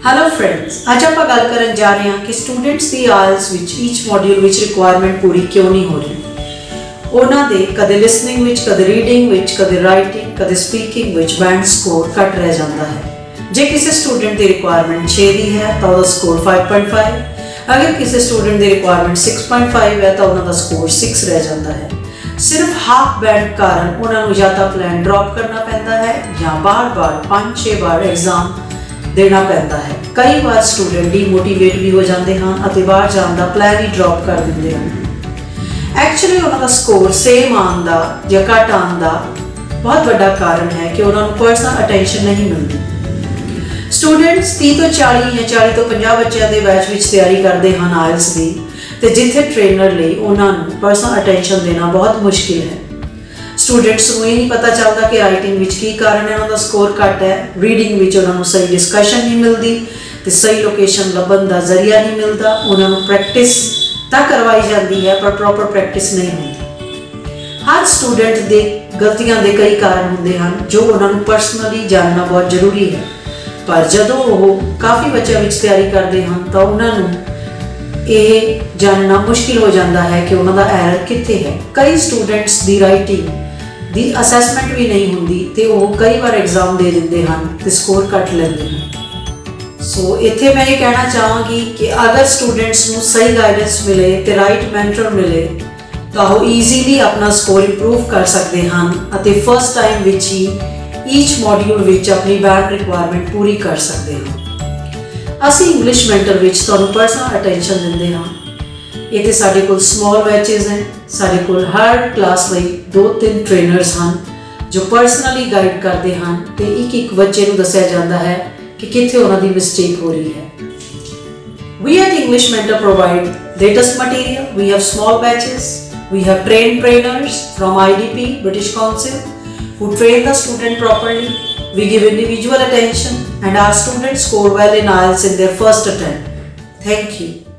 Hello friends, अज आप गल करन जा रहे हैं कि स्टूडेंट्स की IELTS विच ईच मॉड्यूल विच रिक्वायरमेंट पूरी क्यों नहीं हो रही। उन्हां दे कदे लिसनिंग विच, कदे रीडिंग विच, कदे राइटिंग, कदे स्पीकिंग विच बैंड स्कोर घट रह जाता है। जे किसी स्टूडेंट की रिक्वायरमेंट 6 की है तो उसका स्कोर 5.5, अगर किसी स्टूडेंट की रिक्वायरमेंट 6.5 है तो उनका स्कोर 6 रह जाता है। सिर्फ हाफ बैंड कारण उन्होंने या तो प्लान ड्रॉप करना पैंदा है या बार-बार 5-6 बार एग्जाम देना पैंदा है। कई बार स्टूडेंट डीमोटिवेट भी हो जाते हैं और बाहर जाने का प्लान ही ड्रॉप कर देंगे हैं। एक्चुअली उनका स्कोर सेम आने का या घट आने का बहुत बड़ा कारण है कि उन्होंने पर्सनल अटेंशन नहीं मिलती। स्टूडेंट्स 30 तो 40 या 40 तो 50 बच्चों के बैच में तैयारी करते हैं IELTS की, तो जिथे ट्रेनर लिए उन्होंने पर्सनल अटेंशन देना बहुत मुश्किल है। स्टूडेंट्स को ये नहीं पता चलता कि राइटिंग विच की कारण है उनका स्कोर घट है, रीडिंग विच उन्होंने सही डिस्कशन नहीं मिलती, तो सही लोकेशन लभन का जरिया नहीं मिलता। उन्होंने प्रैक्टिस तो करवाई जाती है पर प्रॉपर प्रैक्टिस नहीं होती। हर स्टूडेंट के गलतियां के कई कारण होंगे हैं जो उन्होंने पर्सनली जानना बहुत जरूरी है, पर जदों वो काफ़ी बच्चों में तैयारी करते हैं तो उन्होंने ये जानना मुश्किल हो जाता है कि उन्होंने एरर कित्थे है। कई स्टूडेंट्स की राइटिंग दी असैसमेंट भी नहीं होंदी तो वो कई बार एग्जाम दे देंगे हैं तो स्कोर घट लेंगे हैं। सो इत्थे मैं ये कहना चाहांगी कि अगर स्टूडेंट्स को सही गाइडेंस मिले तो राइट मैंटर मिले तो वो ईजीली अपना स्कोर इंप्रूव कर सकते हैं और फर्स्ट टाइम विच ही ईच मॉड्यूल विच अपनी बैंड रिक्वायरमेंट पूरी कर सकते हैं। असी इंग्लिश मैंटर विच तुहानू पर्सनल अटेंशन देंगे हाँ। इत्थे साडे कोल स्मॉल बैचेस हैं, साडे कोल हर क्लास लई 2-3 ट्रेनर्स हैं जो पर्सनली गाइड करते हैं तो एक बच्चे को दस्सिया जाता है कि कित्थे उन्हां दी मिस्टेक हो रही है। We at English Mentor provide latest material. We have small batches. We have trained trainers from IDP, British Council, who train the student properly. We give individual attention and our students score well in IELTS in their first attempt. Thank you.